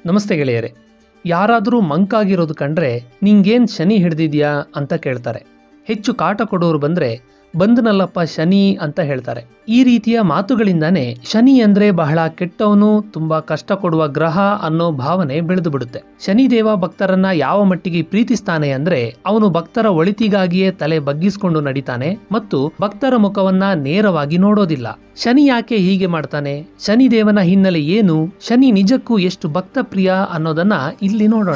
ನಮಸ್ತೆ ಗೆಳೆಯರೆ. ಯಾರಾದರೂ ಮಂಕಾಗಿರೋದು ಕಂಡ್ರೆ ನಿಂಗೇನು ಶನಿ ಹಿಡ್ದಿದ್ಯಾ ಅಂತ ಕೇಳ್ತಾರೆ. ಹೆಚ್ಚು ಕಾಟ ಕೊಡೋರು ಬಂದರೆ ಬಂದನಲ್ಲಪ್ಪ ಶನಿ ಅಂತ ಹೇಳ್ತಾರೆ. ಈ ರೀತಿಯ ಮಾತುಗಳಿಂದಾನೇ ಶನಿ ಅಂದರೆ ಬಹಳ ಕೆಟ್ಟವನು, ತುಂಬ ಕಷ್ಟ ಕೊಡುವ ಗ್ರಹ ಅನ್ನೋ ಭಾವನೆ ಬೆಳೆದು ಬಿಡುತ್ತೆ. ಶನಿದೇವ ಭಕ್ತರನ್ನ ಯಾವ ಮಟ್ಟಿಗೆ ಪ್ರೀತಿಸ್ತಾನೆ ಅಂದ್ರೆ ಅವನು ಭಕ್ತರ ಒಳಿತಿಗಾಗಿಯೇ ತಲೆ ಬಗ್ಗಿಸ್ಕೊಂಡು ನಡಿತಾನೆ ಮತ್ತು ಭಕ್ತರ ಮುಖವನ್ನ ನೇರವಾಗಿ ನೋಡೋದಿಲ್ಲ. ಶನಿ ಯಾಕೆ ಹೀಗೆ ಮಾಡ್ತಾನೆ? ಶನಿದೇವನ ಹಿನ್ನೆಲೆ ಏನು? ಶನಿ ನಿಜಕ್ಕೂ ಎಷ್ಟು ಭಕ್ತ ಪ್ರಿಯ ಅನ್ನೋದನ್ನ ಇಲ್ಲಿ ನೋಡೋಣ.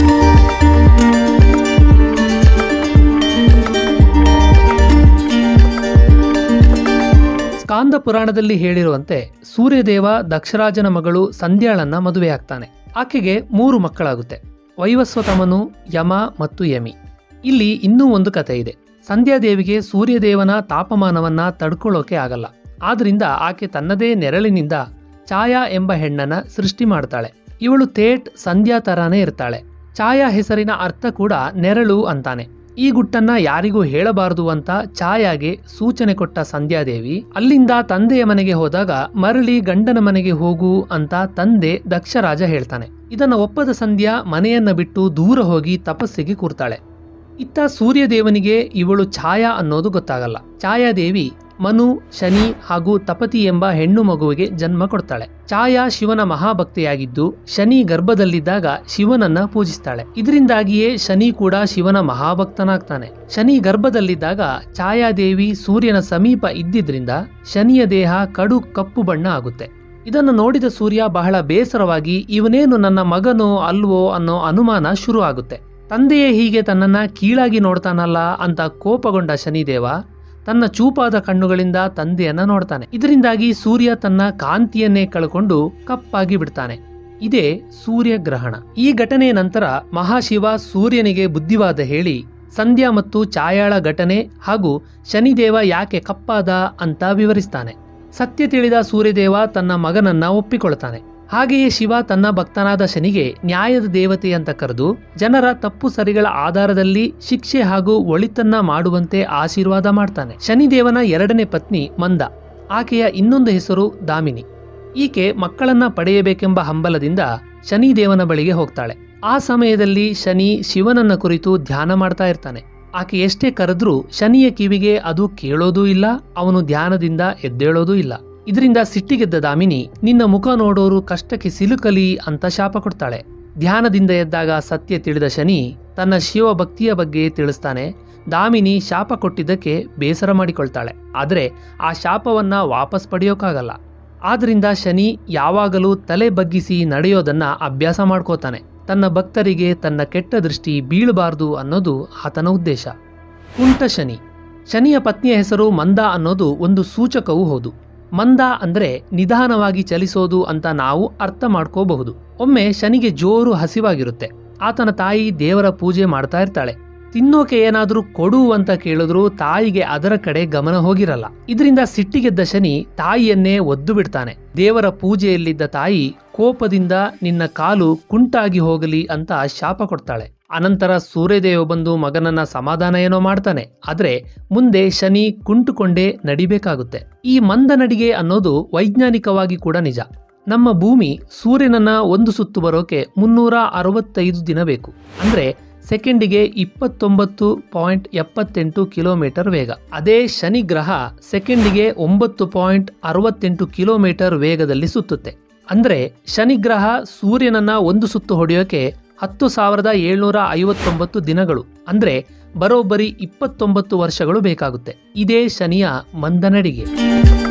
ಸ್ಕಾಂದ ಪುರಾಣದಲ್ಲಿ ಹೇಳಿರುವಂತೆ ಸೂರ್ಯದೇವ ದಕ್ಷರಾಜನ ಮಗಳು ಸಂಧ್ಯಾಳನ್ನ ಮದುವೆಯಾಗ್ತಾನೆ. ಆಕೆಗೆ 3 ಮಕ್ಕಳಾಗುತ್ತೆ: ವೈವಸ್ವತಮನು, ಯಮ ಮತ್ತು ಯಮಿ. ಇಲ್ಲಿ ಇನ್ನೂ ಒಂದು ಕಥೆ ಇದೆ. ಸಂಧ್ಯಾದೇವಿಗೆ ಸೂರ್ಯದೇವನ ತಾಪಮಾನವನ್ನ ತಡ್ಕೊಳ್ಳೋಕೆ ಆಗಲ್ಲ. ಆದ್ರಿಂದ ಆಕೆ ತನ್ನದೇ ನೆರಳಿನಿಂದ ಛಾಯಾ ಎಂಬ ಹೆಣ್ಣನ್ನ ಸೃಷ್ಟಿ ಮಾಡ್ತಾಳೆ. ಇವಳು ಥೇಟ್ ಸಂಧ್ಯಾ ತರಾನೇ ಇರ್ತಾಳೆ. ಛಾಯಾ ಹೆಸರಿನ ಅರ್ಥ ಕೂಡ ನೆರಳು ಅಂತಾನೆ. ಈ ಗುಟ್ಟನ್ನ ಯಾರಿಗೂ ಹೇಳಬಾರದು ಅಂತ ಛಾಯಾಗೆ ಸೂಚನೆ ಕೊಟ್ಟ ಸಂಧ್ಯಾದೇವಿ ಅಲ್ಲಿಂದ ತಂದೆಯ ಮನೆಗೆ ಹೋದಾಗ ಮರಳಿ ಗಂಡನ ಮನೆಗೆ ಹೋಗು ಅಂತ ತಂದೆ ದಕ್ಷರಾಜ ಹೇಳ್ತಾನೆ. ಇದನ್ನ ಒಪ್ಪದ ಸಂಧ್ಯಾ ಮನೆಯನ್ನ ಬಿಟ್ಟು ದೂರ ಹೋಗಿ ತಪಸ್ಸಿಗೆ ಕೂರ್ತಾಳೆ. ಇತ್ತ ಸೂರ್ಯದೇವನಿಗೆ ಇವಳು ಛಾಯಾ ಅನ್ನೋದು ಗೊತ್ತಾಗಲ್ಲ. ಛಾಯಾದೇವಿ ಮನು, ಶನಿ ಹಾಗೂ ತಪತಿ ಎಂಬ ಹೆಣ್ಣು ಮಗುವಿಗೆ ಜನ್ಮ ಕೊಡ್ತಾಳೆ. ಛಾಯಾ ಶಿವನ ಮಹಾಭಕ್ತಿಯಾಗಿದ್ದು ಶನಿ ಗರ್ಭದಲ್ಲಿದ್ದಾಗ ಶಿವನನ್ನ ಪೂಜಿಸ್ತಾಳೆ. ಇದರಿಂದಾಗಿಯೇ ಶನಿ ಕೂಡ ಶಿವನ ಮಹಾಭಕ್ತನಾಗ್ತಾನೆ. ಶನಿ ಗರ್ಭದಲ್ಲಿದ್ದಾಗ ಛಾಯಾದೇವಿ ಸೂರ್ಯನ ಸಮೀಪ ಇದ್ದಿದ್ರಿಂದ ಶನಿಯ ದೇಹ ಕಡು ಕಪ್ಪು ಬಣ್ಣ ಆಗುತ್ತೆ. ಇದನ್ನು ನೋಡಿದ ಸೂರ್ಯ ಬಹಳ ಬೇಸರವಾಗಿ ಇವನೇನು ನನ್ನ ಮಗನೋ ಅಲ್ವೋ ಅನ್ನೋ ಅನುಮಾನ ಶುರು ಆಗುತ್ತೆ. ತಂದೆಯೇ ಹೀಗೆ ತನ್ನನ್ನ ಕೀಳಾಗಿ ನೋಡ್ತಾನಲ್ಲ ಅಂತ ಕೋಪಗೊಂಡ ಶನಿದೇವ ತನ್ನ ಚೂಪಾದ ಕಣ್ಣುಗಳಿಂದ ತಂದೆಯನ್ನ ನೋಡ್ತಾನೆ. ಇದರಿಂದಾಗಿ ಸೂರ್ಯ ತನ್ನ ಕಾಂತಿಯನ್ನೇ ಕಳ್ಕೊಂಡು ಕಪ್ಪಾಗಿ ಬಿಡ್ತಾನೆ. ಇದೇ ಸೂರ್ಯಗ್ರಹಣ. ಈ ಘಟನೆಯ ನಂತರ ಮಹಾಶಿವ ಸೂರ್ಯನಿಗೆ ಬುದ್ಧಿವಾದ ಹೇಳಿ ಸಂಧ್ಯಾ ಮತ್ತು ಛಾಯಾಳ ಘಟನೆ ಹಾಗೂ ಶನಿದೇವ ಯಾಕೆ ಕಪ್ಪಾದ ಅಂತ ವಿವರಿಸ್ತಾನೆ. ಸತ್ಯ ತಿಳಿದ ಸೂರ್ಯದೇವ ತನ್ನ ಮಗನನ್ನ ಒಪ್ಪಿಕೊಳ್ತಾನೆ. ಹಾಗೆಯೇ ಶಿವ ತನ್ನ ಭಕ್ತನಾದ ಶನಿಗೆ ನ್ಯಾಯದ ದೇವತೆ ಅಂತ ಕರೆದು ಜನರ ತಪ್ಪು ಸರಿಗಳ ಆಧಾರದಲ್ಲಿ ಶಿಕ್ಷೆ ಹಾಗೂ ಒಳಿತನ್ನ ಮಾಡುವಂತೆ ಆಶೀರ್ವಾದ ಮಾಡ್ತಾನೆ. ಶನಿದೇವನ 2ನೇ ಪತ್ನಿ ಮಂದ. ಆಕೆಯ ಇನ್ನೊಂದು ಹೆಸರು ದಾಮಿನಿ. ಈಕೆ ಮಕ್ಕಳನ್ನ ಪಡೆಯಬೇಕೆಂಬ ಹಂಬಲದಿಂದ ಶನಿದೇವನ ಬಳಿಗೆ ಹೋಗ್ತಾಳೆ. ಆ ಸಮಯದಲ್ಲಿ ಶನಿ ಶಿವನನ್ನ ಕುರಿತು ಧ್ಯಾನ ಮಾಡ್ತಾ ಇರ್ತಾನೆ. ಆಕೆ ಎಷ್ಟೇ ಕರೆದ್ರೂ ಶನಿಯ ಕಿವಿಗೆ ಅದು ಕೇಳೋದೂ ಇಲ್ಲ, ಅವನು ಧ್ಯಾನದಿಂದ ಎದ್ದೇಳೋದೂ ಇಲ್ಲ. ಇದರಿಂದ ಸಿಟ್ಟಿಗೆದ್ದ ದಾಮಿನಿ ನಿನ್ನ ಮುಖ ನೋಡೋರು ಕಷ್ಟಕ್ಕೆ ಸಿಲುಕಲಿ ಅಂತ ಶಾಪ ಕೊಡ್ತಾಳೆ. ಧ್ಯಾನದಿಂದ ಎದ್ದಾಗ ಸತ್ಯ ತಿಳಿದ ಶನಿ ತನ್ನ ಶಿವ ಭಕ್ತಿಯ ಬಗ್ಗೆ ತಿಳಿಸ್ತಾನೆ. ದಾಮಿನಿ ಶಾಪ ಕೊಟ್ಟಿದ್ದಕ್ಕೆ ಬೇಸರ ಮಾಡಿಕೊಳ್ತಾಳೆ. ಆದರೆ ಆ ಶಾಪವನ್ನ ವಾಪಸ್ ಪಡೆಯೋಕ್ಕಾಗಲ್ಲ. ಆದ್ರಿಂದ ಶನಿ ಯಾವಾಗಲೂ ತಲೆ ಬಗ್ಗಿಸಿ ನಡೆಯೋದನ್ನ ಅಭ್ಯಾಸ ಮಾಡ್ಕೋತಾನೆ. ತನ್ನ ಭಕ್ತರಿಗೆ ತನ್ನ ಕೆಟ್ಟ ದೃಷ್ಟಿ ಬೀಳಬಾರ್ದು ಅನ್ನೋದು ಆತನ ಉದ್ದೇಶ. ಕುಂಟ ಶನಿ. ಶನಿಯ ಪತ್ನಿಯ ಹೆಸರು ಮಂದ ಅನ್ನೋದು ಒಂದು ಸೂಚಕವೂ ಹೌದು. ಮಂದ ಅಂದ್ರೆ ನಿಧಾನವಾಗಿ ಚಲಿಸೋದು ಅಂತ ನಾವು ಅರ್ಥ ಮಾಡ್ಕೋಬಹುದು. ಒಮ್ಮೆ ಶನಿಗೆ ಜೋರು ಹಸಿವಾಗಿರುತ್ತೆ. ಆತನ ತಾಯಿ ದೇವರ ಪೂಜೆ ಮಾಡ್ತಾ ಇರ್ತಾಳೆ. ತಿನ್ನೋಕೆ ಏನಾದ್ರೂ ಕೊಡು ಅಂತ ಕೇಳಿದ್ರು ತಾಯಿಗೆ ಅದರ ಕಡೆ ಗಮನ ಹೋಗಿರಲ್ಲ. ಇದರಿಂದ ಸಿಟ್ಟಿಗೆದ್ದ ಶನಿ ತಾಯಿಯನ್ನೇ ಒದ್ದು ಬಿಡ್ತಾನೆ. ದೇವರ ಪೂಜೆಯಲ್ಲಿದ್ದ ತಾಯಿ ಕೋಪದಿಂದ ನಿನ್ನ ಕಾಲು ಕುಂಟಾಗಿ ಹೋಗಲಿ ಅಂತ ಶಾಪ ಕೊಡ್ತಾಳೆ. ಅನಂತರ ಸೂರ್ಯದೇವ ಬಂದು ಮಗನನ್ನ ಸಮಾಧಾನ ಏನೋ ಮಾಡ್ತಾನೆ. ಆದ್ರೆ ಮುಂದೆ ಶನಿ ಕುಂಟುಕೊಂಡೇ ನಡಿಬೇಕಾಗುತ್ತೆ. ಈ ಮಂದ ನಡಿಗೆ ಅನ್ನೋದು ವೈಜ್ಞಾನಿಕವಾಗಿ ಕೂಡ ನಿಜ. ನಮ್ಮ ಭೂಮಿ ಸೂರ್ಯನನ್ನ ಒಂದು ಸುತ್ತು ಬರೋಕೆ 365 ದಿನ ಬೇಕು. ಅಂದ್ರೆ ಸೆಕೆಂಡಿಗೆ 29.78 ಕಿಲೋಮೀಟರ್ ವೇಗ. ಅದೇ ಶನಿ ಗ್ರಹ ಸೆಕೆಂಡಿಗೆ 9.68 ಕಿಲೋಮೀಟರ್ ವೇಗದಲ್ಲಿ ಸುತ್ತುತ್ತೆ. ಅಂದ್ರೆ ಶನಿಗ್ರಹ ಸೂರ್ಯನನ್ನ ಒಂದು ಸುತ್ತು ಹೊಡೆಯೋಕೆ 10,759 ದಿನಗಳು, ಅಂದ್ರೆ ಬರೋಬ್ಬರಿ 29 ವರ್ಷಗಳು ಬೇಕಾಗುತ್ತೆ. ಇದೇ ಶನಿಯ ಮಂದ ನಡಿಗೆ.